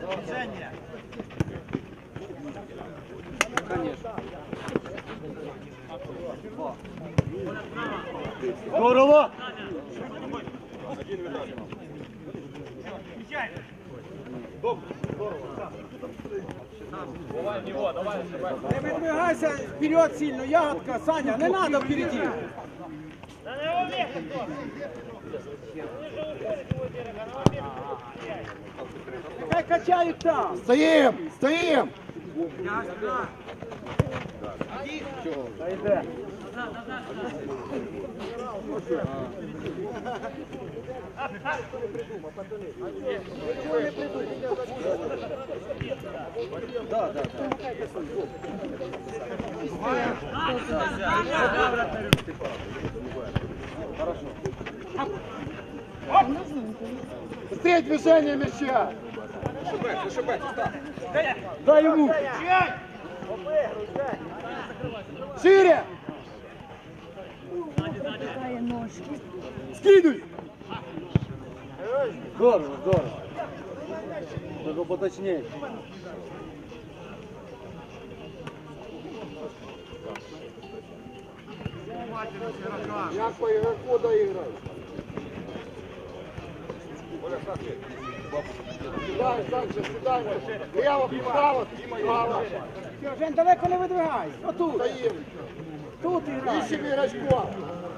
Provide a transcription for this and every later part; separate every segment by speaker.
Speaker 1: Движение.
Speaker 2: Конечно.
Speaker 3: Здорово!
Speaker 1: Давай в него, давай.
Speaker 2: Не выдвигайся вперед сильно, ягодка, Саня, не надо впереди.
Speaker 1: Да на его место кто?
Speaker 2: Хай качают там.
Speaker 3: Стоїм! Стоїм!
Speaker 2: Да.
Speaker 3: Быстрее движение мяча!
Speaker 2: Зашибай, встав.
Speaker 3: Дай ему! Шире! Скидывай! Здорово, здорово. Только поточнее. Як по игроку доиграть? Сідай, Санчо, сідай. Лево, право, право.
Speaker 2: Жень, далеко не видвигайся. Отут.
Speaker 3: Стоїм.
Speaker 2: Тут грай.
Speaker 3: Ищем игрочка.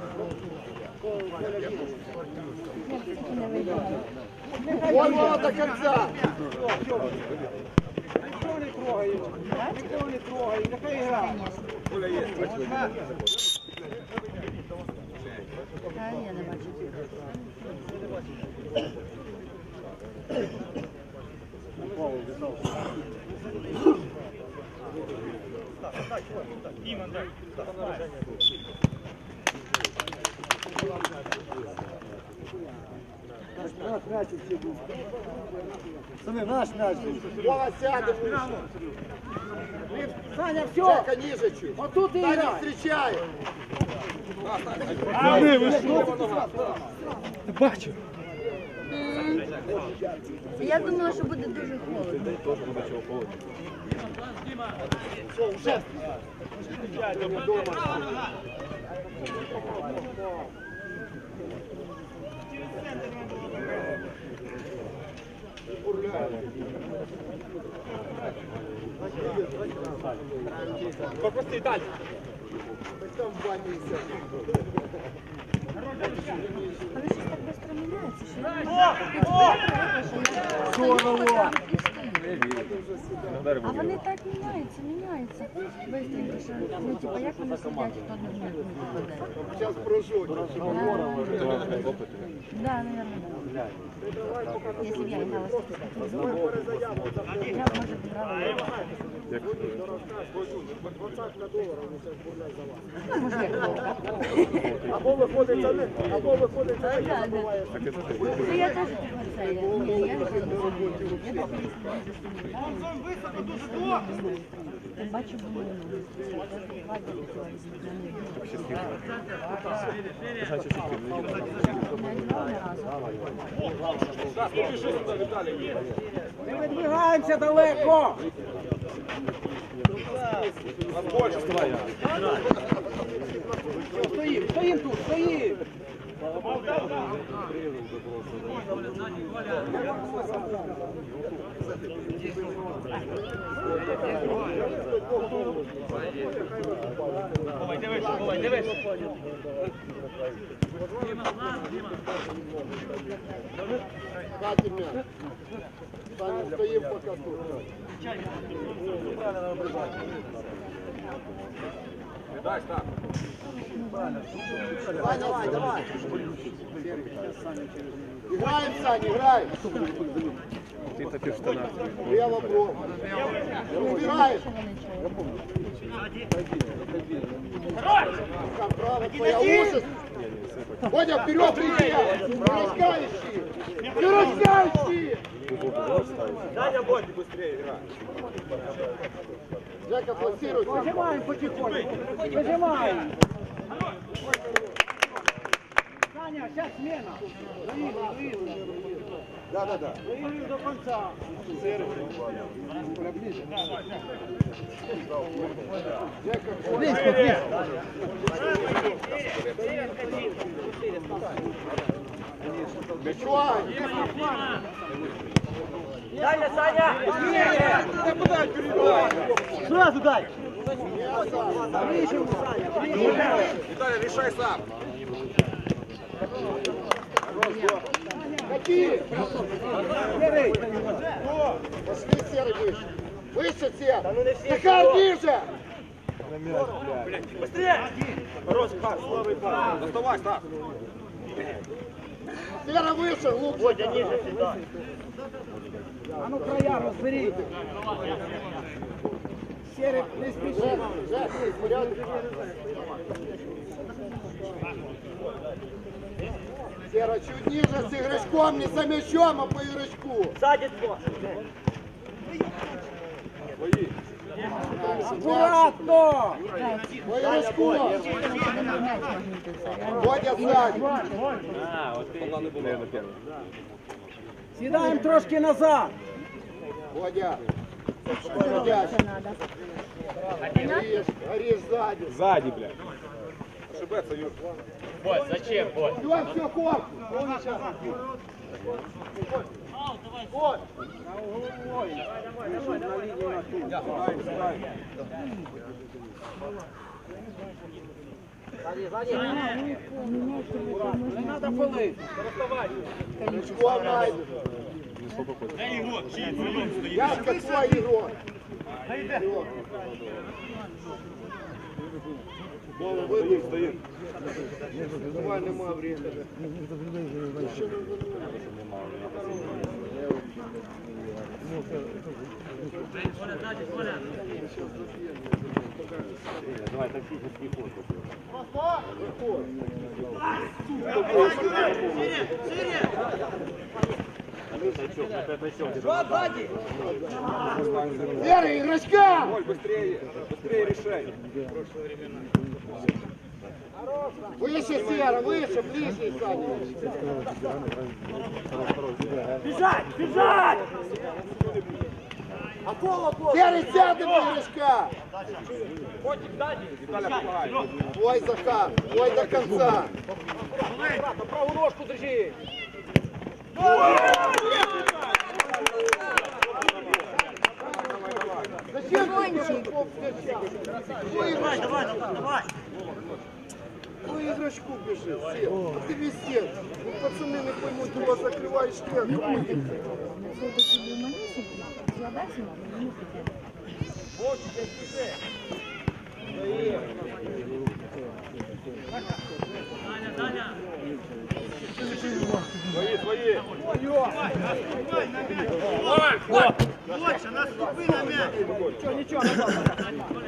Speaker 3: Вон его до конца.
Speaker 2: Ніхто не трогає. Ніхто не трогає. Нехай грає.
Speaker 4: Я не бачу.
Speaker 3: Наш мяч все будет. Смотри, наш мяч будет. Вова, сядем.
Speaker 2: Саня, все.
Speaker 3: Чека ниже чуть.
Speaker 2: Отут і
Speaker 3: Саня
Speaker 2: грай.
Speaker 3: встречает.
Speaker 2: Бачу.
Speaker 4: Я думала, що буде дуже холодно.
Speaker 3: Все, уже.
Speaker 1: Пропусти далі.
Speaker 3: Там в бане
Speaker 4: Але щось так швидко міняється, що
Speaker 3: Здорово!
Speaker 4: А вони так міняються. Быстренько, що, ну, типа, як вони сидять, хто не знає, не попаде.
Speaker 3: Сейчас прыжок.
Speaker 4: Да, наверное, да. Если б я играла с таким, я б, может, играла.
Speaker 3: Або виходить за них, або виходить за них.
Speaker 4: Ну, я теж тепер це, я бачу, бо
Speaker 2: Не видвигаємося далеко. Стоїм тут, стоїм.
Speaker 1: Дивись.
Speaker 3: Хватит мяч. Саня, стоим пока тут.
Speaker 1: Дай, так.
Speaker 3: Давай. Играем, Саня, играем. Лево, бро. Убираешь. Там право, твоя ужас. Водя, вперед, приезжай. Не раскающий.
Speaker 1: Даня, Бодь, быстрее играй.
Speaker 3: Жека, плассируй.
Speaker 2: Выжимаем потихоньку. Выжимаем. Саня, сейчас смена.
Speaker 3: Да.
Speaker 2: До конца.
Speaker 1: Даня, Саня!
Speaker 3: Сразу дай!
Speaker 1: Виталий, решай сам!
Speaker 3: Какие? Серый! Пошли, Серый, выше! Выше, Серый! Захар, ниже!
Speaker 1: Быстрее! Хорош, пас, слабый пас. Доставай, Стас!
Speaker 3: Сера, выше, глубже!
Speaker 1: Водя, ниже сюда.
Speaker 2: А ну края разбери. Серый, не спеши.
Speaker 3: Жак, в порядке? Сера, чуть ниже с игрочком, не за мячом, а по игрочку!
Speaker 1: Сзади два.
Speaker 2: Аккуратно!
Speaker 3: По игрочку! Водя сзади!
Speaker 2: Сідаємо трошки назад.
Speaker 3: Водя! Водя! Горишь сзади!
Speaker 1: Сзади, блядь. Ошибаться, Юр.
Speaker 5: Бой, зачем, бой?
Speaker 3: Идем, все, корпус!
Speaker 2: Не треба пилити.
Speaker 3: Игрочком найду! Ярко твой игрок! Вова, выйди, стоит. Давай, нема времени.
Speaker 5: Давай, тактический ход.
Speaker 3: Вера, игрочка!
Speaker 1: Оль, быстрее решай.
Speaker 3: Выше, Сера, выше, ближе, Саня.
Speaker 1: Бежать! Бежать!
Speaker 3: Серый, сядем, игрочка!
Speaker 1: Котик, сзади. Виталя, помогай.
Speaker 3: Твой, Захар, твой до конца.
Speaker 1: Правую ножку держи.
Speaker 3: Зачем ты игроков бежишь? Давай. Твой игрочку бежит, Сер. А ты везде. Ну, пацаны не поймут, ты вас закрываешь ты.
Speaker 1: Свои.
Speaker 2: Больше, наступи на мяч. Ничего, назад.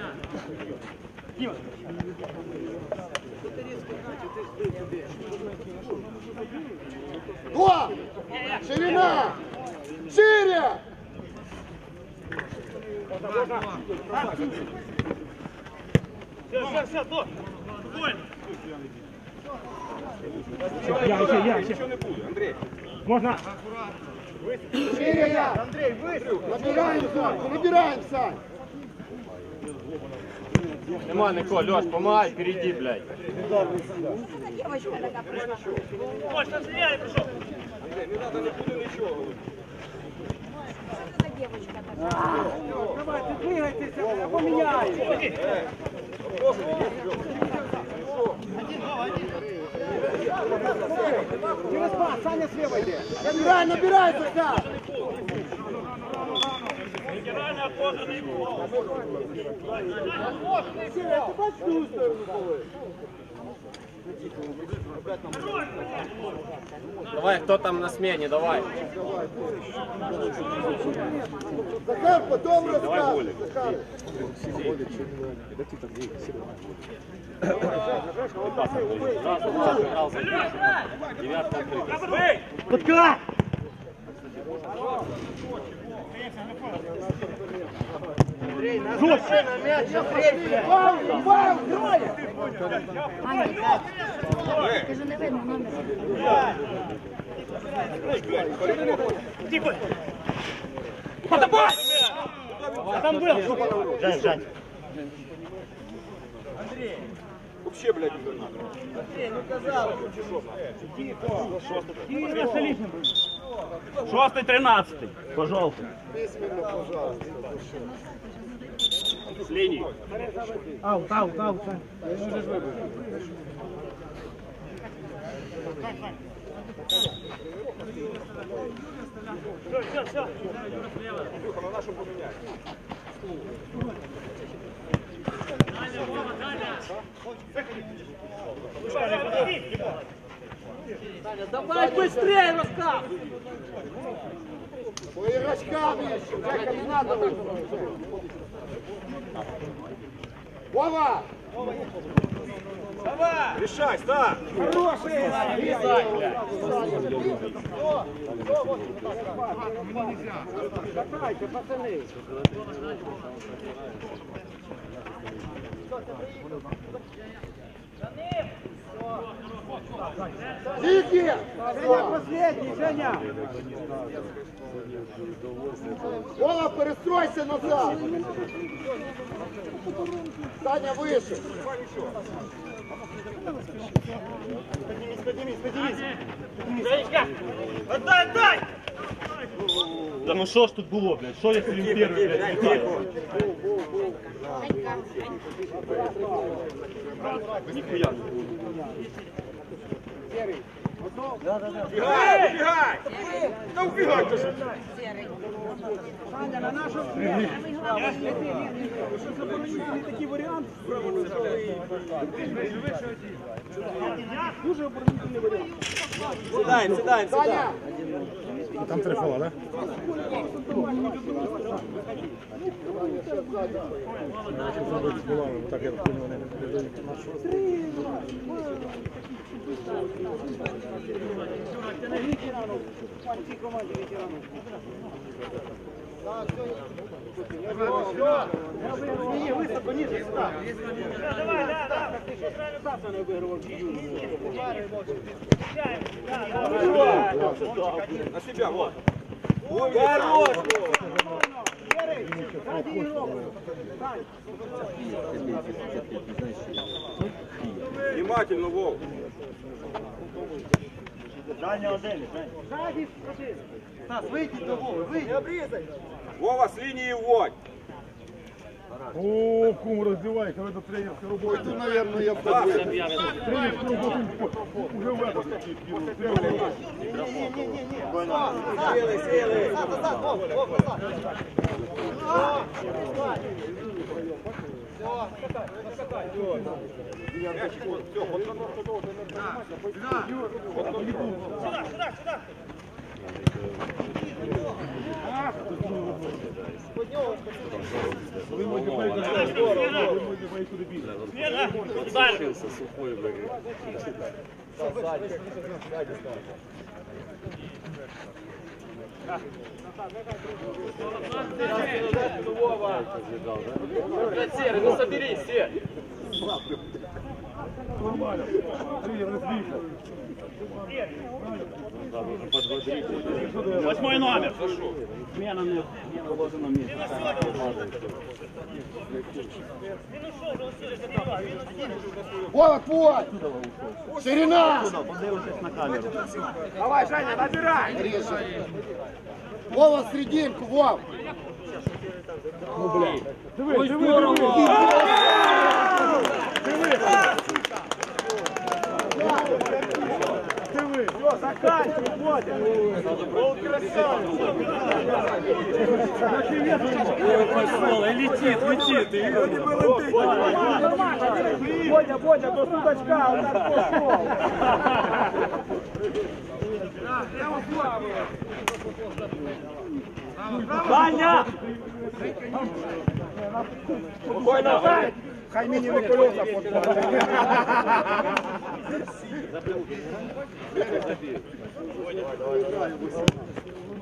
Speaker 3: Два! Ширина! Шире!
Speaker 1: Все, то. Спокойно. Ничего не будет, Андрей.
Speaker 5: Можно?
Speaker 3: Шире! Андрей, набираем, Сань! Набираем, Сань!
Speaker 5: Нема, Николь, Леш, помогай, впереди, блядь.
Speaker 4: Девочка такая пришла.
Speaker 1: Ой, там стреляли, пришел. Андрей, не надо никуда ничего.
Speaker 4: Что за девочка такая?
Speaker 2: Давайте, двигайтеся, поміняємо. Через пас, Саня слева йде.
Speaker 3: Набирай, Захар!
Speaker 1: Генеральный отходный гол.
Speaker 3: Сера, ты бачишь ту сторону головы?
Speaker 5: Давай, кто там на смене, давай.
Speaker 3: Захар, потом расскажешь. Захар.
Speaker 5: Подка!
Speaker 2: Жестче! Вау, троє!
Speaker 4: Аня, так. Кажу, не видно номер.
Speaker 1: Подобай!
Speaker 2: Там был!
Speaker 5: Жень, Жень.
Speaker 1: Вообще, блядь, уже надо.
Speaker 5: Шостий, 13-й. Пожалуйста.
Speaker 3: Письменно, пожалуйста.
Speaker 5: С линии.
Speaker 2: Аут. Все.
Speaker 1: Андрюха, на нашем поменяй.
Speaker 2: Давай быстрее, Роскав!
Speaker 3: По игрочкам еще, Джека, не надо выходить. Вова!
Speaker 1: Решай, стart!
Speaker 2: Хороший! Катайте, пацаны!
Speaker 3: Иди!
Speaker 2: Женя последний, Женя!
Speaker 3: Вова, перестройся назад! Саня выше!
Speaker 1: Женечка! Отдай!
Speaker 5: Да ну що ж тут було, блядь? Що якщо він перший, блядь, літає? Ніхуя.
Speaker 1: Убегай! Да убегай тоже!
Speaker 2: Саня, на нашем что заборонили такий варіант? Дуже оборонительний варіант. Сідаємо.
Speaker 3: Саня!
Speaker 6: Там 3 фола, да? Так, я понял, вони не дають.
Speaker 2: Ветеранов, в цій команді ветеранов. Ні, високо, ниже, сюда. Давай, да. Ти що реалізацію не вигравав чи юні?
Speaker 1: На себя, вот! Хорош! Внимательно, Вов!
Speaker 5: Даня один,
Speaker 2: Стас, вийдіть до Вови, вийдіть. Обрізай.
Speaker 1: Вова, с линии вводь!
Speaker 6: О, кум, роздівайся, ви до тренерської роботи.
Speaker 3: Ой, ты, наверное, я подумал.
Speaker 6: Тренерську роботу уже в этом кинув.
Speaker 2: Сіли.
Speaker 5: Серый, ну соберись, Серый.
Speaker 6: Нормально. Тренер розбійся.
Speaker 5: Восьмой номер. Смена мне положена место.
Speaker 3: Вова, твой! Ширина!
Speaker 5: Подивитись на камеру.
Speaker 2: Давай, Женя, набирай.
Speaker 3: Реже. Вова, серединку, Вов!
Speaker 2: Все, заканчивай, Бодя. Бодя, до судачка, у нас пошел. Саня! Спокойно! Хай мені не колеса подходять.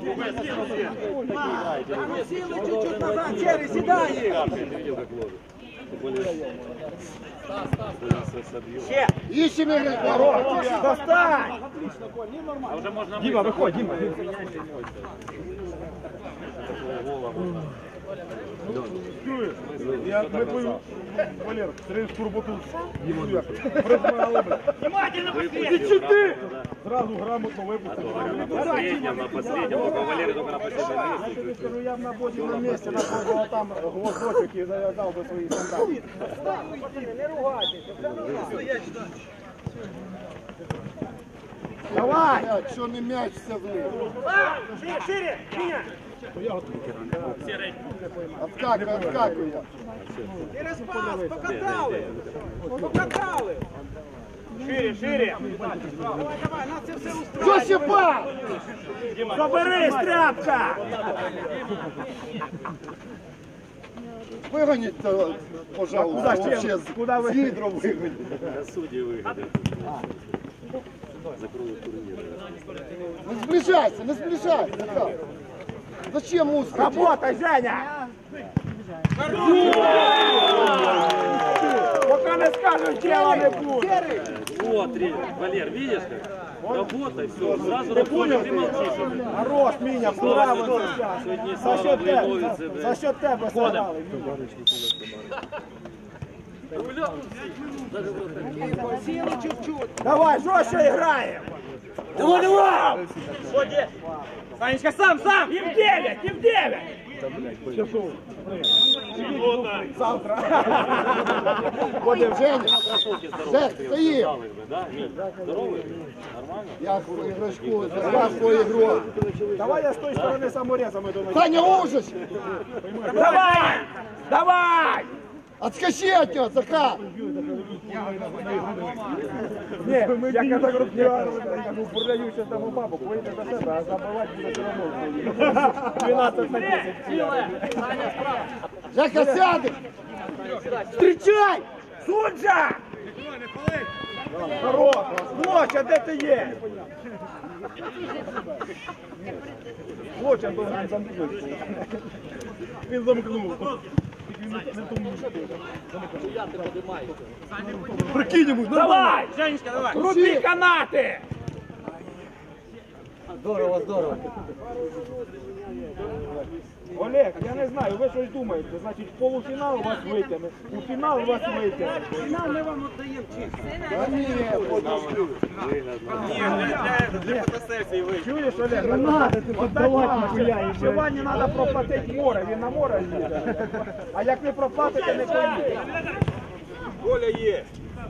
Speaker 2: Сіли чуть-чуть назад, Черри, сідай! Ще!
Speaker 3: Ищем игроков.
Speaker 2: Достань!
Speaker 5: Дима, выходи, Дима.
Speaker 6: Ми твою, Валер, стрельну турботу. Призмали би.
Speaker 1: Внимательно
Speaker 6: І
Speaker 1: посмотри!
Speaker 6: чути! Зразу грамотно випустили.
Speaker 7: На последнем, только Валерий только на последнем месте.
Speaker 6: Скажу, я б на боді на місці знаходив там гвоздочок і зав'язав би свої стандарти.
Speaker 2: Не ругайтеся, все нормально.
Speaker 3: Давай! Что не мячься в них?
Speaker 2: Шире, Миня!
Speaker 3: Откакивай, откакивай.
Speaker 2: Через пас, покатали! Покатали! Шире, шире! Давай, давай, нас це все устроїть!
Speaker 3: Жосипа!
Speaker 2: Забери, стряпка!
Speaker 3: Выгонить-то, пожалуйста, вообще
Speaker 6: Куда вы?
Speaker 3: с гидро выгонить.
Speaker 7: Судьи выходят. Закроют турнир.
Speaker 3: Не сближайся, Михаил. Зачем узко?
Speaker 2: Работай, Женя! Пока не скажешь, дела не будет!
Speaker 7: Вот, Валер, видишь как? Работай, все, сразу работай, ты молчишь.
Speaker 6: Хорош, Міня, вправо сейчас.
Speaker 7: Сьогодні
Speaker 6: За
Speaker 7: слава
Speaker 6: счет тебе,
Speaker 7: Блиновиці,
Speaker 6: за счет тебе сыграли.
Speaker 2: Силы чуть-чуть!
Speaker 6: Давай, жестче играем.
Speaker 2: Давай, давай! Санечка, сам! Им 9! Им 9!
Speaker 6: Завтра.
Speaker 3: Ходим, Женя. Жек, стоим.
Speaker 7: Да? Здоровый? Нормально?
Speaker 3: Я игрочку за свою игру.
Speaker 6: Давай я с той стороны саморезом иду.
Speaker 3: Саня, ужас!
Speaker 2: Давай! Давай!
Speaker 3: Отскочи от него, Захар!
Speaker 6: Не, я когда группировал, я управляю сейчас там у бабок, выйдет за себя, а забывать буду все равно. 12 на 10.
Speaker 3: Жека, сядем!
Speaker 2: Встречай! Сунжа!
Speaker 6: Хорош! Лоча, де ти є? Лоча должен замкнути. Він замкнув. Прикинь йому,
Speaker 2: Давай! Женечка, давай! Руби канаты!
Speaker 6: Олег, я не знаю, ви щось думаєте, значить в полуфінал вас витягне, у фінал вас витягне.
Speaker 2: Финал мы вам отдаем честь.
Speaker 3: Да нет,
Speaker 6: Чуєш, Олег? Не надо, ти подавати. Ще Вані треба проплатити море, він на море їде. А як не проплатите, не поїде.
Speaker 2: Коля є.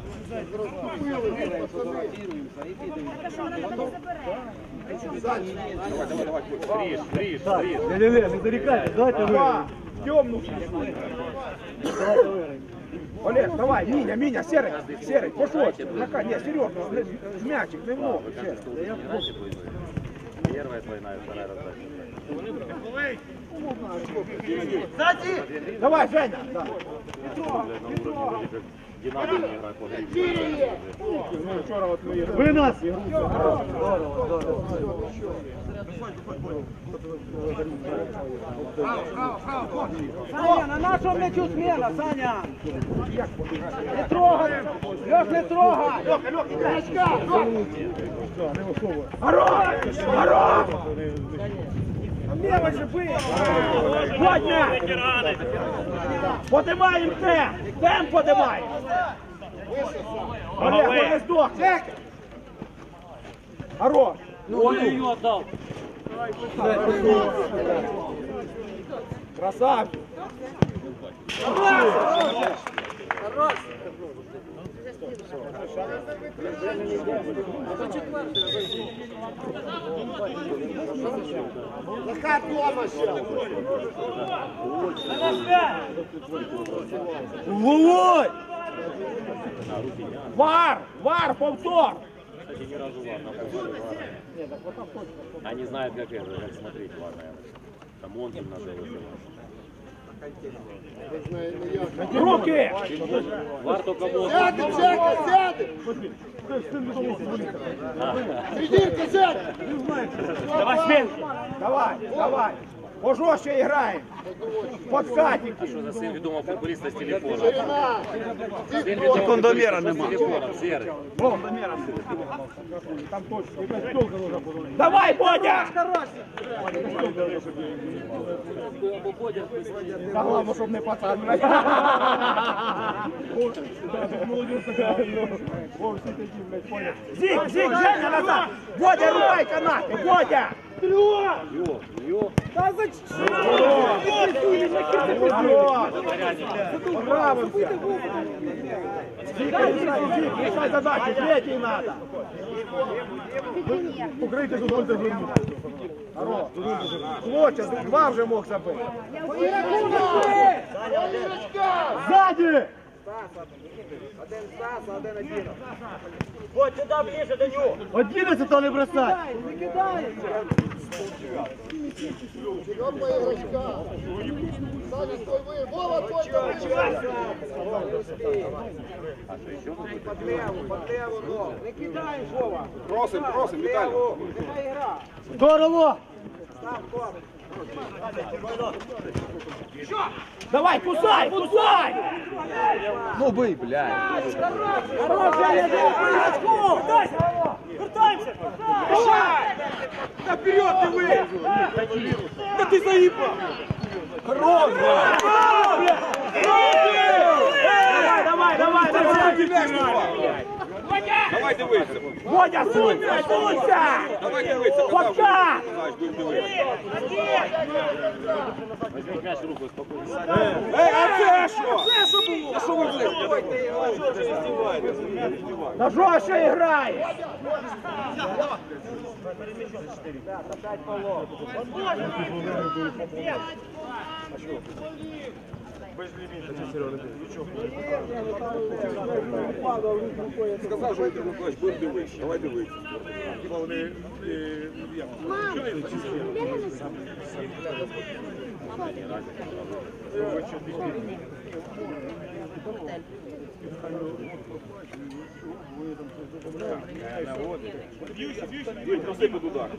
Speaker 7: Фриш.
Speaker 6: Не зарекайте, давайте ви. Темну. Олег, давай, Миня, Серый, пошел. Не, серьезно, мячик, немного.
Speaker 7: Первая двойная, вторая раздача.
Speaker 6: Давай, Женя. Да.
Speaker 7: Динамо не играет по грибу.
Speaker 6: Ну, вчора от ми ви нас.
Speaker 2: Саня, на нашому м'ячу смена, Саня! Не трогай! Лёх, не трогай! Лёшка! Хорош! Лево же бий! Подня! Подимаємо темп! Темп подимаємо! Олег, не здох! Хорош!
Speaker 7: Он ее отдал.
Speaker 6: Красавчик!
Speaker 3: Захар дома сейчас.
Speaker 6: Головой! Вар, повтор!
Speaker 7: Кстати, ни разу вар на поле. Они знают, как это, как смотреть вар, наверное. Там он им надо вызывать.
Speaker 6: Руки!
Speaker 7: Вар только вот.
Speaker 3: Сядем, Жека, сядем! Серединка, сядем!
Speaker 6: Давай, Свен! Давай, давай! Пожестче играем! Подкатики!
Speaker 7: А що за син відомого футболіста з телефона?
Speaker 3: Ширина.
Speaker 7: Секундомера нема. З телефоном, Серий.
Speaker 6: Там точно. Давай, Бодя! За главу, щоб не пацан. Зиг, Зиг, Женя назад! Бодя, рубай канаты! Бодя! Да зачем? Справимся! Зиг, решай задачу, третий надо! Укрийте тут будете вернути. Клоча, два вже мог забити. Ззаді!
Speaker 2: Один Стас, один один.
Speaker 1: Вот сюда ближе до нього.
Speaker 6: 11 не бросай!
Speaker 3: Берем по игрочка. Саня, стой вы. Вова, точно вычивайся.
Speaker 2: Под леву ногу. Не кидай, Вова.
Speaker 6: Просим, Віталій.
Speaker 2: Нехай гра.
Speaker 6: Здорово!
Speaker 2: Став корм.
Speaker 6: Давай, кусай, кусай!
Speaker 7: Ну бий, блядь.
Speaker 6: Хорош,
Speaker 1: Вертаємося.
Speaker 6: да вперед ты вы! Да ты заебал! Хорош! Давай!
Speaker 5: Давай дивися.
Speaker 6: Водя, сунься!
Speaker 5: Давай дивися.
Speaker 6: Пока!
Speaker 7: Возьми м'яч в руку, спокійно.
Speaker 6: А це що? Та що ви на жорстче грає!
Speaker 5: Сказав, що Віктор Миколаївич, будемо дивитися. Давай дивитися. Він просипить удар.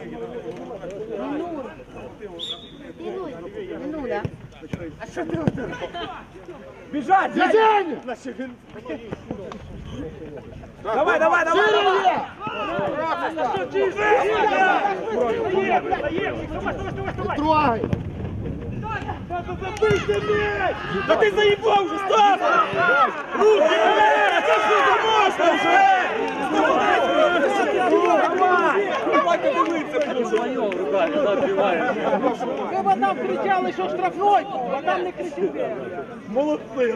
Speaker 4: Минуля. А що ти робиш?
Speaker 6: Біжать! Женя! Давай!
Speaker 3: Не трогай.
Speaker 6: Да ты заебал уже, Стас! Руки! Это что ты можешь уже? Давай
Speaker 7: Звонил руками, забивает.
Speaker 2: Треба там кричали, що штрафной, а там не кричите.
Speaker 6: Молодцы!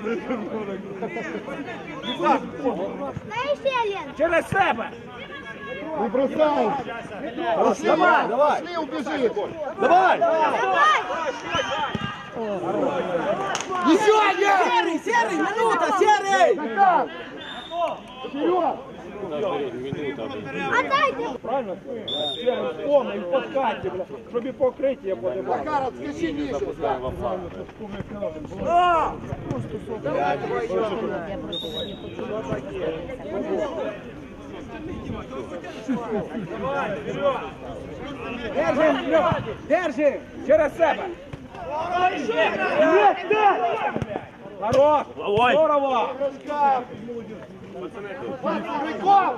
Speaker 4: Знаєш, Лен?
Speaker 6: Через себе!
Speaker 3: Не бросай.
Speaker 6: Давай!
Speaker 3: Пошли, убежи.
Speaker 6: Давай!
Speaker 3: Еще один.
Speaker 2: Серый, минута, серый!
Speaker 3: Вперед.
Speaker 7: Вперед, минута, блядь.
Speaker 4: Отдайте!
Speaker 6: Правильно? Серым спомни, в подкаті, бля, щоб і покриття подивилося.
Speaker 3: Макаров, скачи ниже.
Speaker 7: Запускаем во фланг.
Speaker 4: Я просто не хочу.
Speaker 6: Держи, Льох, держи! Через себе! Є, де? Хорош! Здорово!
Speaker 3: Игрочка. Игроков.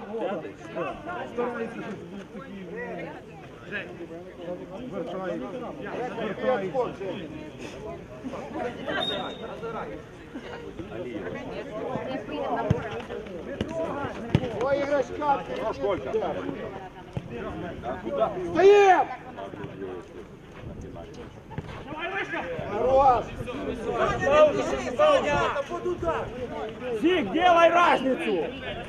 Speaker 3: Ой, игрочка. Стоим! Хорош!
Speaker 6: Зиг, делай разницу!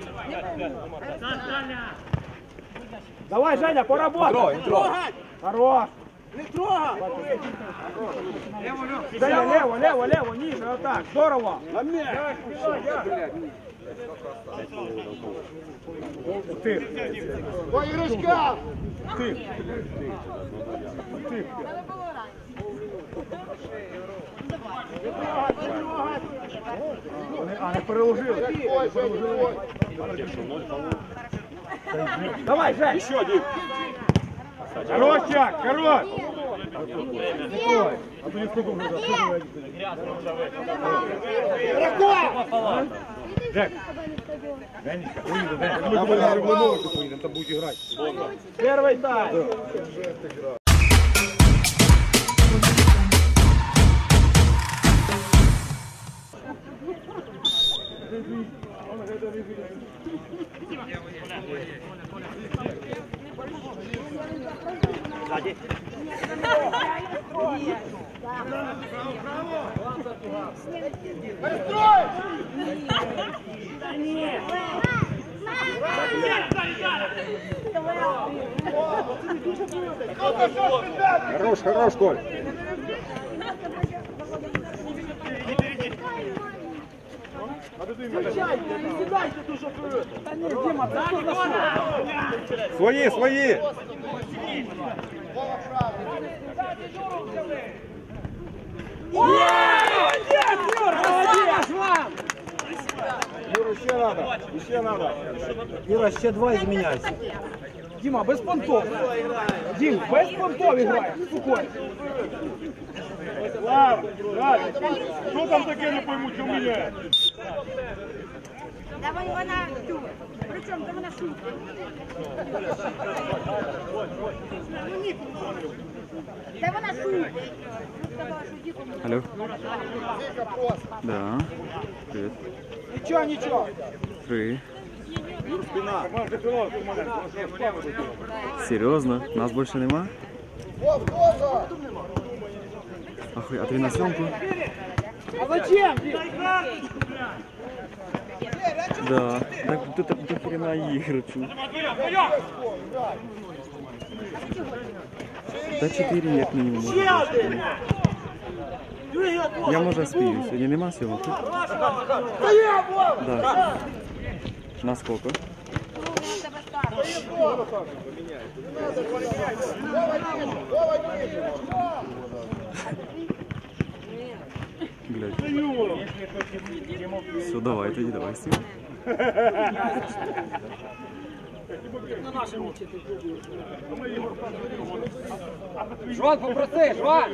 Speaker 6: Давай, Женя, поработай! Хорош!
Speaker 2: Не трогай!
Speaker 6: Женя, лево, ниже, вот так, здорово! Ты!
Speaker 3: Ой, игрочка.
Speaker 6: Ты! Не переложили.
Speaker 3: Ой, ой.
Speaker 6: Давай, Жень!
Speaker 5: Еще один.
Speaker 6: Хорош, Чак, хорош! Жек! Женечка, уйди, Женечка. Там будет играть. Первый тайм. Хорош, хорош, Коль. Свои, свои. Юра, еще надо, еще надо.
Speaker 2: Юра, ще два зміняйся. Діма, без понтов. Дім, без понтов грає. Спокійно.
Speaker 6: Слава, что там таке, не пойму, что меня?
Speaker 4: Давай вона тут. Причому вона шутить. Та вона шутить.
Speaker 8: Алло. Да. Привет.
Speaker 2: Нічого, нічого.
Speaker 8: 3.
Speaker 6: Спина.
Speaker 8: Серьезно? Нас больше нема? Ахуй, а ты на съемку?
Speaker 2: А зачем?
Speaker 8: Да. Так тут до хрена игры. Та 4 як мінімум. Я може спію. Сьогодні нема сьогодні? Да. На сколько? Блядь. Все, давай, тоді давай сім.
Speaker 2: Жван, попроси, Жван!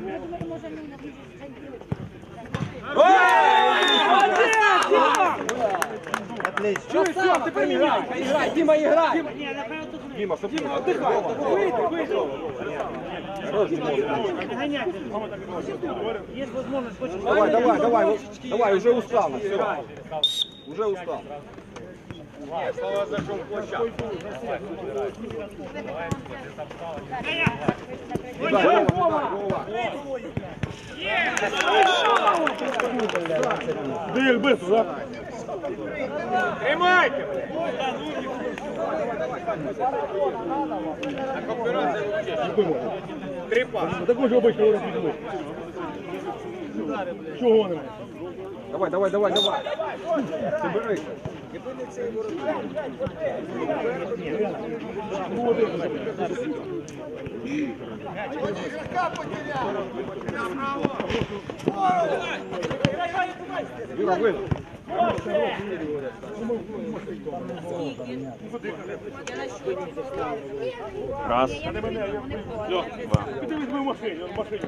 Speaker 2: Отлично. Что сам? Ты поменяй. Играй, Дима, играй.
Speaker 6: Дима, чтобы
Speaker 2: Дима, отдыхай. Выйди.
Speaker 1: Есть возможность, хочешь...
Speaker 6: Давай, уже устал. Все. Уже устал. Слава зашел в площадку. Диль, быстро, да? Тримайте! Три паса. Такой же обычный уровень бежит. Чего он? Давай. Собирайся. Юра, выйди.
Speaker 8: Раз.
Speaker 6: Два. Ты возьми в машине, он в машине.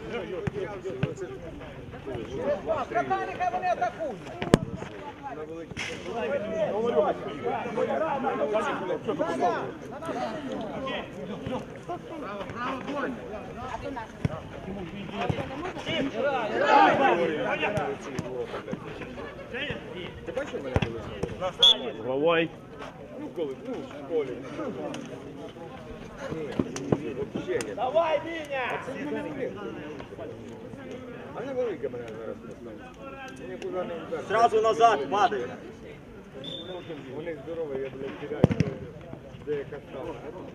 Speaker 5: Головой.
Speaker 2: Давай, Диня!
Speaker 6: А не велика мене зараз.
Speaker 2: Сразу назад, падай.
Speaker 6: Вони здорові, я, блядь, кидаю. Де яка стала.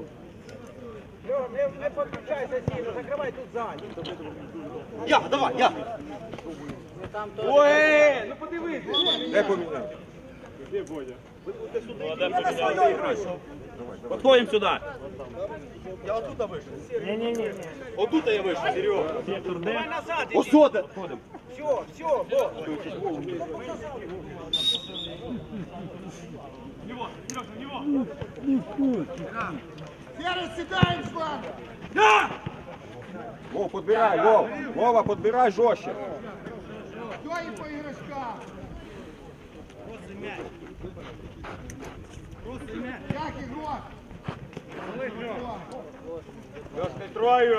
Speaker 2: Не подключайся сильно, закривай тут ззаді.
Speaker 6: Я, давай, я. Ой, ну подивись. Де поміняв? Де Бодя?
Speaker 2: Я на своєму пройшов.
Speaker 5: Подходим сюда.
Speaker 6: Я отут вийшов.
Speaker 2: Не.
Speaker 6: Отут я вийшов, Серега.
Speaker 2: Давай назад.
Speaker 6: Ось сюди.
Speaker 2: Все, бо.
Speaker 3: Серый, сідаємо з вами!
Speaker 9: Вов, подбирай, Вов. Вова, подбирай жестче.
Speaker 3: Хто і по іграшкам? Як ігрок?
Speaker 5: Лёшка, трою!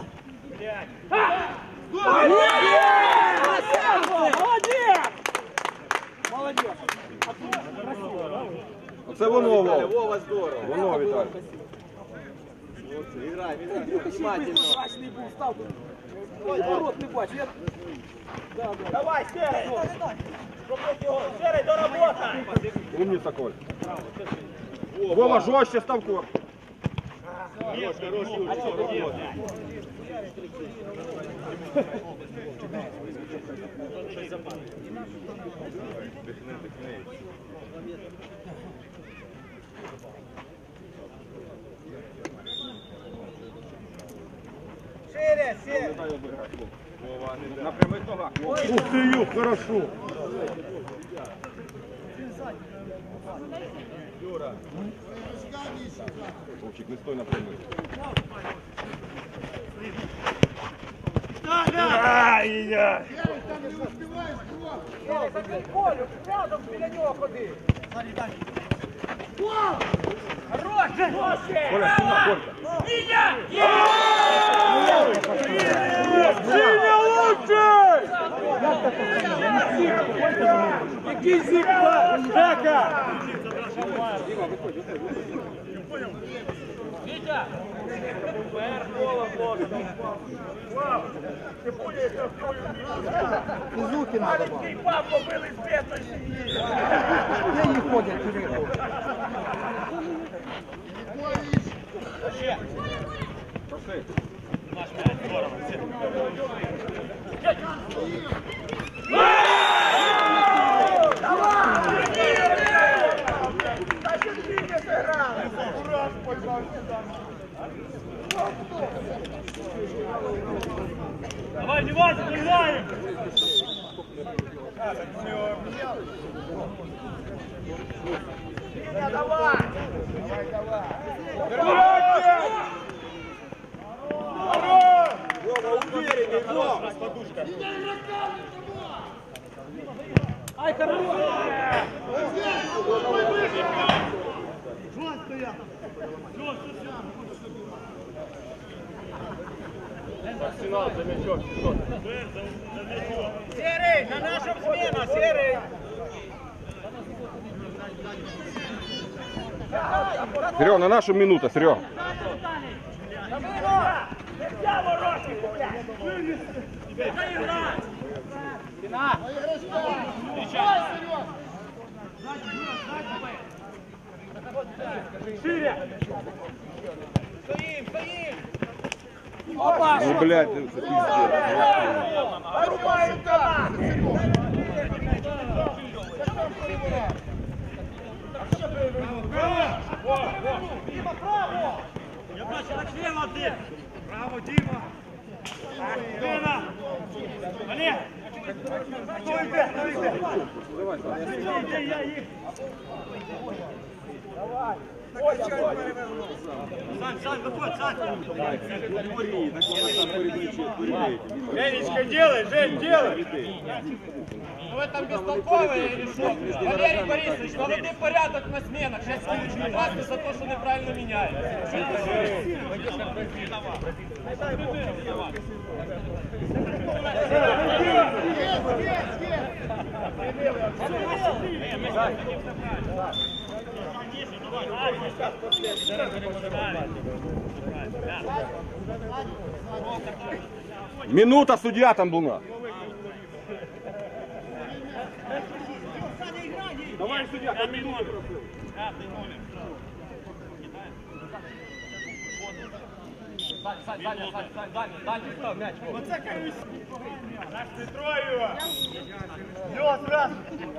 Speaker 2: Молодец!
Speaker 9: Оце воно, Вов. Вова, здорово. Воно, Віталій.
Speaker 2: Страшний був, став. Ой, ворот не бачу.
Speaker 1: Давай, Серый! Серый, до работы!
Speaker 9: Умниця, Коль. Вова, жестче став корпус.
Speaker 1: Шире, Серый!
Speaker 9: На прямих ногах.
Speaker 5: Ух ты, Юг, хорошо!
Speaker 9: Вовчик, не стой на прямих.
Speaker 5: Ай-яй!
Speaker 3: Серый, там не успіваєш, крок!
Speaker 2: Серый, закрий Колю, рядом біля нього ходи. Хорош!
Speaker 9: Коля, спина, Колька.
Speaker 5: Синя лучше!
Speaker 2: Який зіпа!
Speaker 5: Жека!
Speaker 2: Фізухи надо було. Де їх ходять чужих?
Speaker 1: Давай, не важно, играем!
Speaker 2: Давай!
Speaker 9: Вова, уверенней, Вова.
Speaker 2: Ай, хорош!
Speaker 5: Арсенал за мячом.
Speaker 1: Серый, на нашу смену, Серый!
Speaker 9: Серега, на нашу минуту, Серега.
Speaker 1: Нельзя воротнику, блядь! Заиграть! Шире! Стоим, стоим!
Speaker 2: Опа!
Speaker 9: Ну, блядь, это пиздец.
Speaker 2: Вырубаем там!
Speaker 1: Дима, право! Я бачу, так слева один! Право, Дима! Дима! Олег! Стойте, стойте! Я їх! Давай! Сань, выходь, Сань! Женечка, делай, Жень, делай!
Speaker 10: Ну вы там бестолковые или что? Валерий Борисович, наведи порядок на сменах. 6 случаев красный за то, что неправильно меняет.
Speaker 9: Минута, судья там была.
Speaker 5: Давай, судья, по минуте.
Speaker 10: Дальний став мяч.
Speaker 5: Наш Петрою! Все, сразу!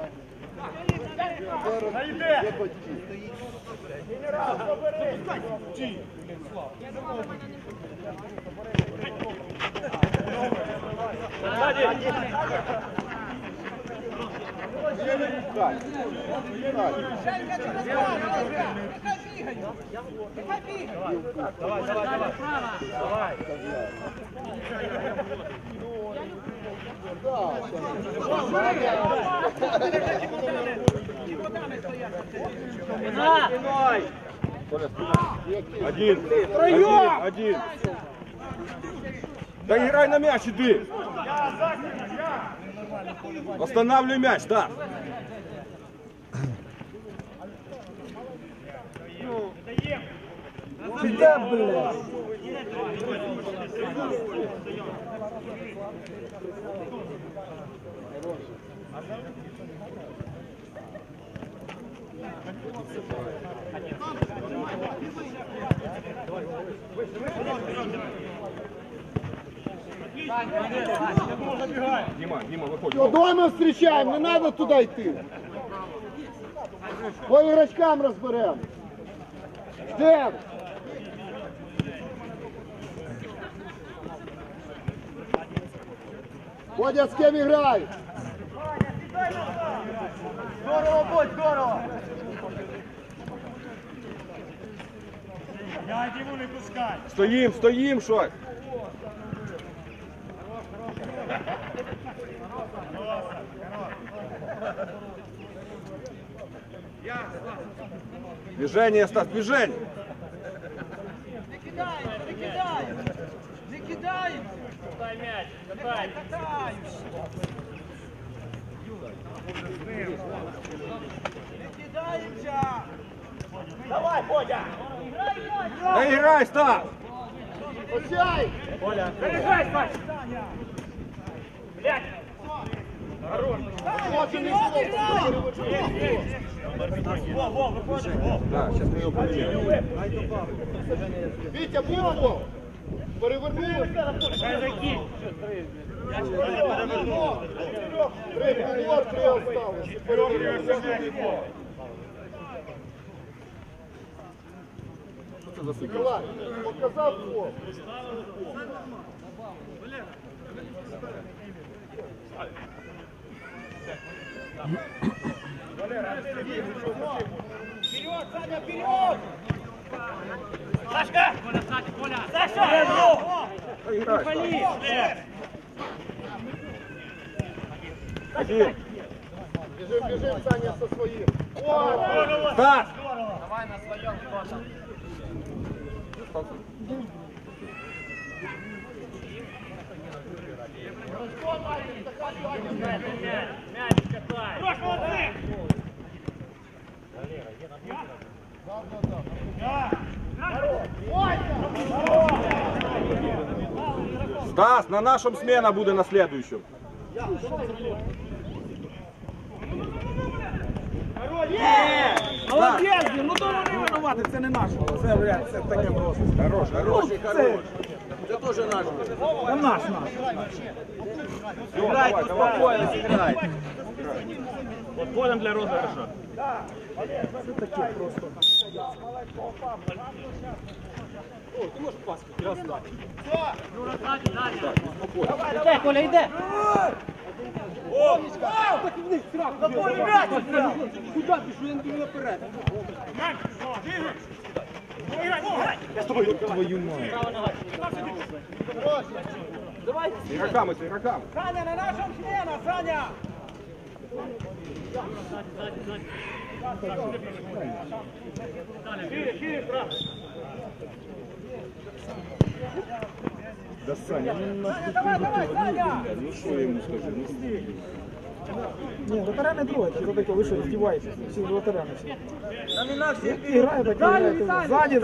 Speaker 5: Найди! Генерал, побери! Сзади!
Speaker 6: Давай, давай, давай. Давай.
Speaker 9: Один. Да играй на мяч, иди. Восстанавливай мяч, да.
Speaker 2: Да, блядь.
Speaker 9: Дима, выходи.
Speaker 3: Все, дома встречаем, не надо туда идти. По игрочкам разберем. Ждем. Водя, с кем играй?
Speaker 6: Здорово, Бодь, здорово. Я Диму не пускай.
Speaker 9: Стоим, что? Движение, Стас, движение.
Speaker 1: Не кидаем! Дай мяч, дай! Не кидаемся!
Speaker 6: Давай, Бодя.
Speaker 9: Да играй, Стас.
Speaker 3: Пущай!
Speaker 1: Заряжай, Стась! Блядь!
Speaker 3: Очень
Speaker 6: Во, выходишь, во.
Speaker 9: Да, сейчас мы ее поменяем.
Speaker 3: Витя, Бубов! Перевернули! Три осталось. Николай, показал фол.
Speaker 1: Вперед, Саня, вперед! Сашка! Саша!
Speaker 9: Один.
Speaker 3: Бежим, Саня, со своим.
Speaker 9: Стас!
Speaker 10: Давай на своем, кто-то.
Speaker 1: Мяч катай!
Speaker 9: Стас, на нашем смена буде на следующем.
Speaker 2: Молодець, ну то вони винувати, це не наш. Це, блядь, це таке просто.
Speaker 9: Хорош.
Speaker 2: Це теж наш. Це наш.
Speaker 9: Играй,
Speaker 2: Спокойно, зіграй.
Speaker 5: Подходим для розыгрыша.
Speaker 2: Це таке просто.
Speaker 1: Йде, Коля, йде!
Speaker 2: Куди пішов, я не думаю наперед. Твою мать.
Speaker 9: Игрокам.
Speaker 1: Саня, на нашем смена, Саня!
Speaker 9: Да, Саня,
Speaker 1: Давай, Саня!
Speaker 9: ну что я ему скажу?
Speaker 2: Ні, ветерани друге, це таке, ви що, здіваєтесь? Всі ветерани всі. Як ти грає, так і грає. Ззаді.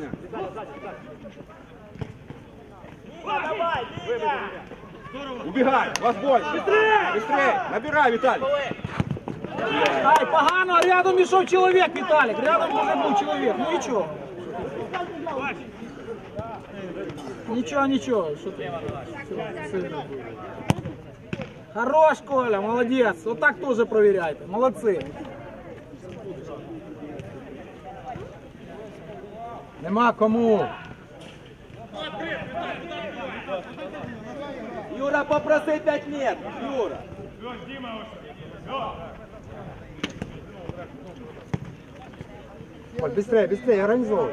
Speaker 1: Давай, Витя!
Speaker 9: Убегай, вас больше. Быстрее, набирай, Виталий.
Speaker 2: Ай, погано, рядом ішов чоловік, Віталік, рядом може був чоловік, ну нічого. Нічого, що ти? Хорош, Коля, молодець, вот так тоже проверяйте, молодці. Нема кому. Юра, попроси 5 метрів, Юра. Коль, быстрее, быстрее, организовывай.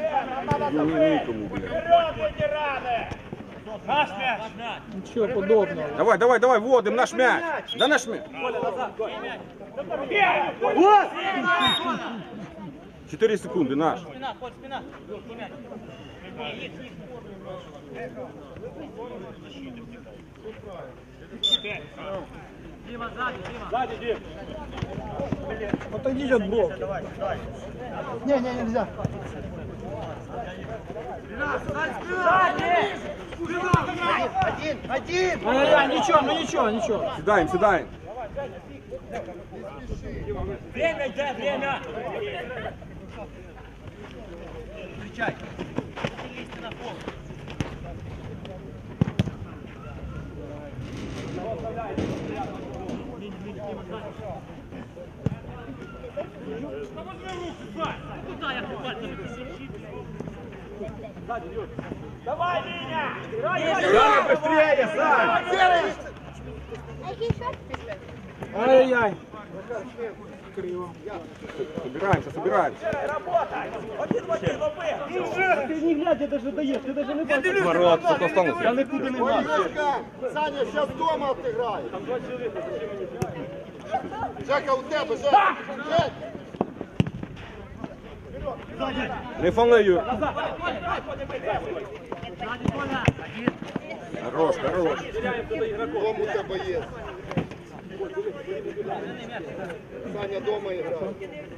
Speaker 1: Наш мяч!
Speaker 2: Ничего подобного.
Speaker 9: Давай, давай, давай, вводим наш мяч. Да наш мяч. 4 секунды, наш.
Speaker 1: Спина, Коль, спина. Мяч. Дима, сзади, Дима.
Speaker 5: Сзади, Дим.
Speaker 2: Отойдите от бровки. Не, нельзя.
Speaker 3: Один!
Speaker 2: Ничего.
Speaker 9: Седаем, седаем.
Speaker 1: Время, да, время. Встречай. Лезьте на пол. Куда я пальцами? Давай, Линя!
Speaker 6: Саня, быстрее, Саня!
Speaker 2: Ай-яй.
Speaker 9: Собираемся, собираемся.
Speaker 5: Ты не глядь, это же даешь, ты даже не бачишь.
Speaker 9: Ворот, кто остался?
Speaker 5: Я нікуди не бачу.
Speaker 3: Саня, сейчас дома отыграй. Жека, у тебе, Жека.
Speaker 9: Не фанею. Хорош, хорош.
Speaker 3: Дом у тебе є. Саня дома играет.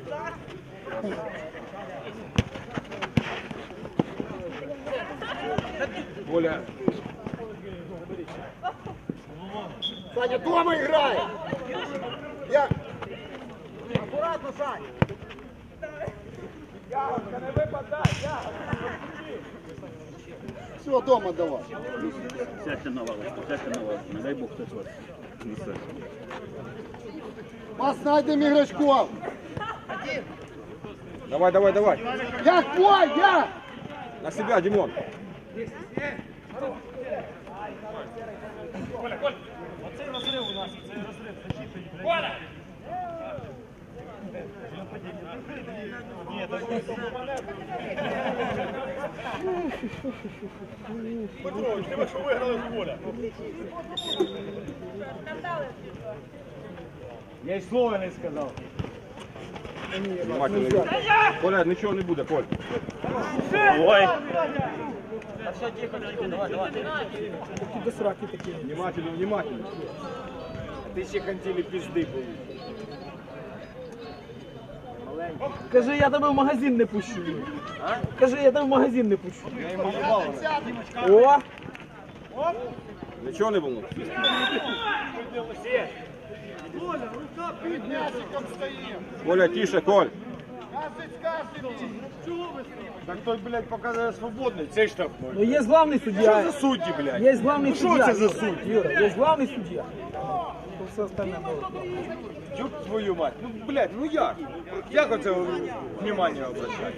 Speaker 9: Коля.
Speaker 3: Саня дома играет. Я... Аккуратно, Саня. Все, дома давай.
Speaker 5: Сядьте на лавочку, не дай Бог хтось вас несе.
Speaker 3: Пас найдем игрочков.
Speaker 9: Давай, давай, давай.
Speaker 3: Я твой, я!
Speaker 9: На себя, Димон.
Speaker 1: Коля, Коль, оцей розрив у нас, цей розрив, защита. Коля! Ні, так Петрович, ти що виграли з Коля?
Speaker 5: Я й слова не сказав.
Speaker 9: Внимательно. Коля, нічого не буде, Коль.
Speaker 5: Ой.
Speaker 1: Та все, тихо, давай.
Speaker 2: Такі до сраки такі.
Speaker 9: Внимательно, внимательно.
Speaker 6: Ти ще хотіли пізди були.
Speaker 2: Кажи, я тебе в магазин не пущу. Кажи, я тебе в магазин не пущу. О!
Speaker 9: Нічого не було.
Speaker 3: Перед мясиком стоим.
Speaker 9: Коля, тише, Коль.
Speaker 6: Так той, блядь, показує свободний, цей штрафной.
Speaker 2: Ну є главний суддя.
Speaker 6: Що за судді, блядь?
Speaker 2: Є главний
Speaker 6: Що
Speaker 2: суддя.
Speaker 6: це за судді?
Speaker 2: Юра, є главний суддя. То все остальне було.
Speaker 6: Чуп твою мать. Ну, блядь, ну як? Як оце внимание обращати?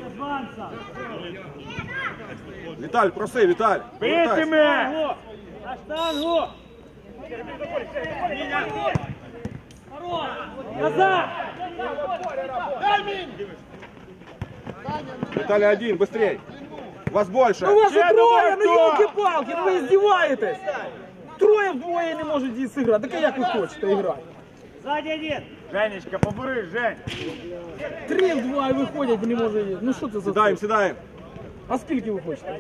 Speaker 9: Віталь, проси, Віталь.
Speaker 5: Бийте мене!
Speaker 1: На штангу! Назад!
Speaker 9: Віталій, один, быстрей. Вас больше.
Speaker 2: Ну вас
Speaker 5: Ще
Speaker 2: троє, ну
Speaker 5: давай,
Speaker 2: елки-палки, ну ви здіваєтесь. Троє вдвоє не можуть її зіграти. Так як ви хочете грати?
Speaker 1: Сзади один!
Speaker 5: Женечка, побери, Жень.
Speaker 2: 3 в 2 і виходять, не можуть. Ну що це за
Speaker 9: Сідаємо,
Speaker 2: спорт?
Speaker 9: сідаємо.
Speaker 2: А скільки ви хочете?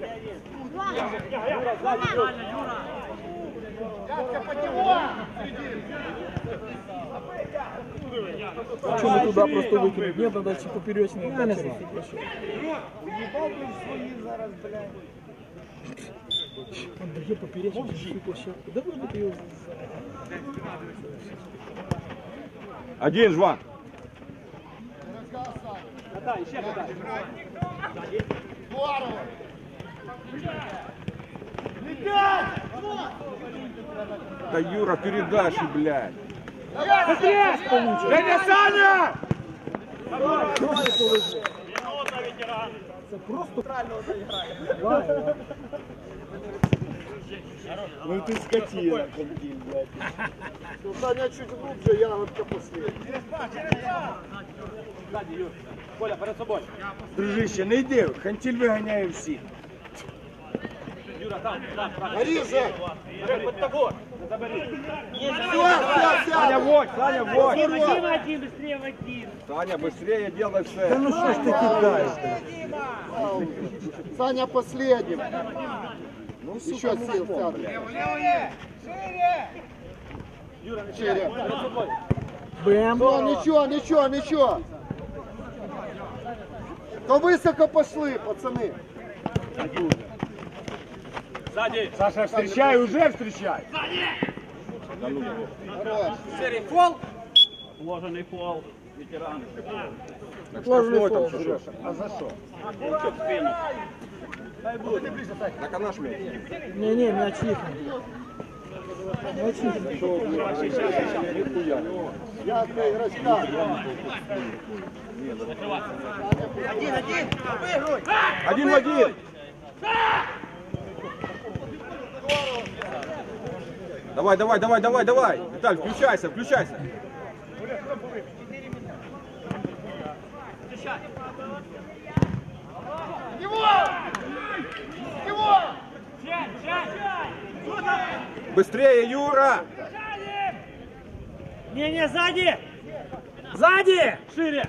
Speaker 2: А что мы туда просто выкинуть? Нет, надо чи поперечный. Я не знаю. Он дает поперечный всю площадку. Да вы ее...
Speaker 9: Один, Жван. Да Юра, передачи, блядь.
Speaker 6: Женя, Саня!
Speaker 2: Це просто правильно заіграє.
Speaker 6: Ну ты скотина, Кантиль, блядь.
Speaker 3: Ну, Саня чуть глубже, ягодка последняя.
Speaker 5: Коля, перед собою.
Speaker 6: Дружище, не йди, Кантиль виганяє всіх.
Speaker 5: Юра, там,
Speaker 3: Наріже!
Speaker 5: под тобой.
Speaker 6: Саня, водь, Саня, водь.
Speaker 9: Саня, быстрее делай все.
Speaker 6: Да ну что ж ты кидаешь?
Speaker 3: Саня последним. Еще сил, Саня. Шире.
Speaker 2: Бем.
Speaker 3: Ну, ничего. То высоко пошли, пацаны.
Speaker 5: Сзади.
Speaker 6: Саша, встречай, уже встречай.
Speaker 3: Хорош.
Speaker 5: Серый фол. Вложенный фол. Ветераны.
Speaker 2: Ложный фол.
Speaker 6: А за що?
Speaker 9: Так, а наш мяч?
Speaker 2: Не, мяч їхній. Мяч їхній.
Speaker 3: Я для игрочка.
Speaker 9: Один в один. Давай. Виталь, включайся. Быстрее, Юра!
Speaker 1: Не, сзади!
Speaker 2: Сзади!
Speaker 1: Шире!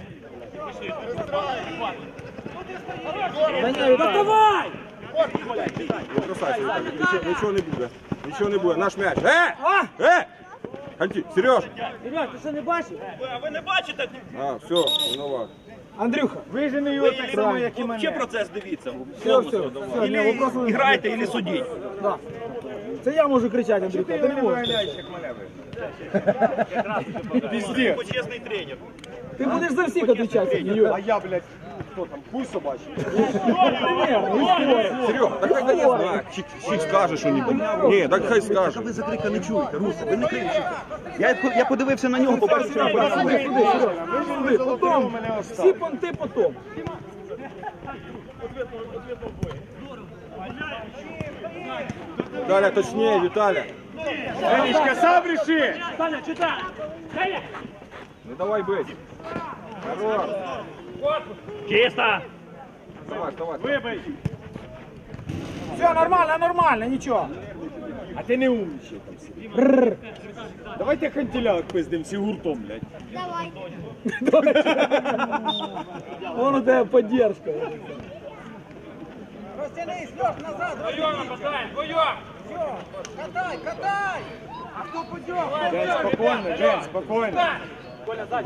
Speaker 2: Да давай!
Speaker 9: Ну, красавчик, Виталий. Нічого не буде. Наш м'яч. Канти, Сереж!
Speaker 1: Ребят, ти що не бачив? Ви не бачите?
Speaker 9: А, все, виноват.
Speaker 2: Андрюха,
Speaker 6: Вижени його так само, як і мене.
Speaker 1: Процес дивіться.
Speaker 2: все, не вопросу.
Speaker 1: Грайте или судіть.
Speaker 2: Да. Це я можу кричати, Андрюха, ти не можеш.
Speaker 6: виганяєш, як мене Пізді.
Speaker 1: Чесний тренер.
Speaker 2: Ти будеш за всіх відповідати, Юра.
Speaker 6: А я, блядь, хто там, хуй собачий?
Speaker 9: Серег, так хай дає знак. Чик скаже що-небудь. Ні, так хай скаже.
Speaker 8: Ви за крика не чуєте, Руслан, ви не кричите. Я подивився на нього, побачив, що він
Speaker 2: Сюди, потом. Всі понти потом.
Speaker 9: Виталя, точнее, Виталя.
Speaker 6: Женечка, сам реши!
Speaker 1: Саня, читай!
Speaker 9: Ну давай быть. Хорош.
Speaker 1: Чисто!
Speaker 9: Давай.
Speaker 1: Вибий!
Speaker 2: Все, нормально, нічого.
Speaker 6: А ти не умничай там собі. Давайте Кантиля отпиздим всі гуртом, блядь.
Speaker 2: Вон у тебе поддержка.
Speaker 6: Жень, спокойно.
Speaker 5: Коля, сзади.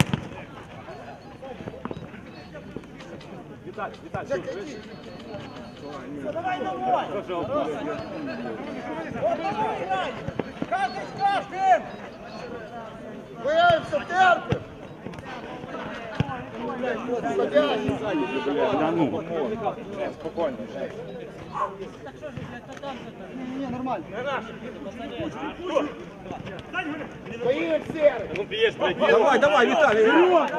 Speaker 1: Давай домой! Каждый с каждым!
Speaker 3: Бояемся, терпим.
Speaker 6: Да ну. Спокойно, Жень.
Speaker 3: Не, нормально. Боим серый.
Speaker 5: Ну бьешь, блядь.
Speaker 9: Давай, Виталий.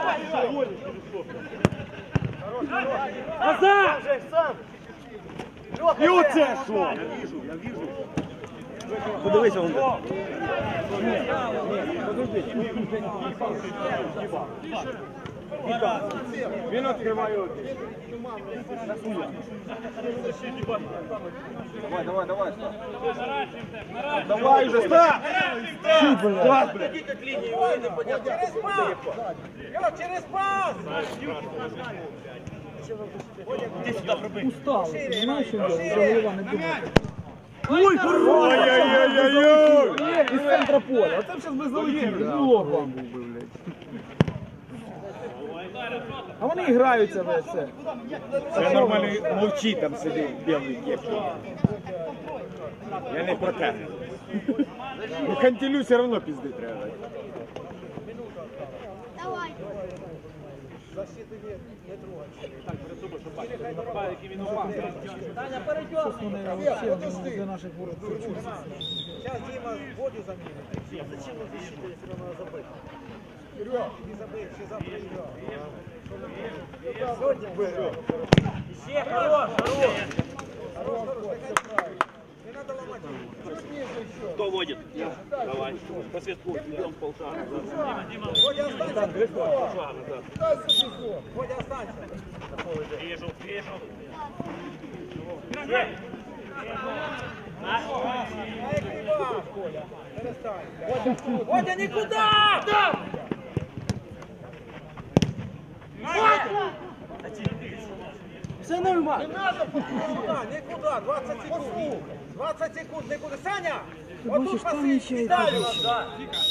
Speaker 1: Назад!
Speaker 6: І оце що?
Speaker 8: Подивися, вон.
Speaker 6: Він відкриває очі.
Speaker 9: Давай. Давай уже, Стас!
Speaker 6: Стас, блядь.
Speaker 1: Через пас!
Speaker 2: Устал, знаєш, що вже голова не думає.
Speaker 6: Ой, ой-ой-ой-ой!
Speaker 2: Із центра поля, а це зараз би залетіли, з лоба. А вони граються в це.
Speaker 6: Це нормально, мовчи там сидить білий кепки. Я не про те. Ну Кантилю все одно пізди треба.
Speaker 4: Давай.
Speaker 2: Щось вони взагалі для наших ворот.
Speaker 1: Сейчас Дима Бодю заменит. Зачем он защиту, если надо забыть? Не забыть, все завтра играл. Все, хорош! Не надо ломать.
Speaker 7: уводит. Давай. По свистку. Идем полшага.
Speaker 1: Водя, останься. Водя, останься.
Speaker 7: Вижу.
Speaker 1: Ай, куда, Коля? Перестань. Водя, никуда!
Speaker 2: Все нормально.
Speaker 1: Никуда, 20 секунд. 20 секунд, никуда. Саня!
Speaker 2: Ти бачиш, там нічого.
Speaker 1: Далі назад.